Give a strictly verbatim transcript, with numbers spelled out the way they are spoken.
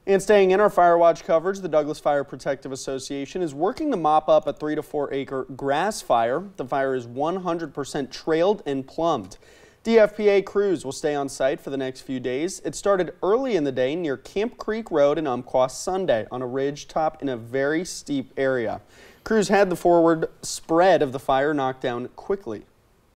And staying in our fire watch coverage, the Douglas Fire Protective Association is working to mop up a three to four acre grass fire. The fire is one hundred percent trailed and plumbed. D F P A crews will stay on site for the next few days. It started early in the day near Camp Creek Road in Umpqua Sunday on a ridge top in a very steep area. Crews had the forward spread of the fire knocked down quickly.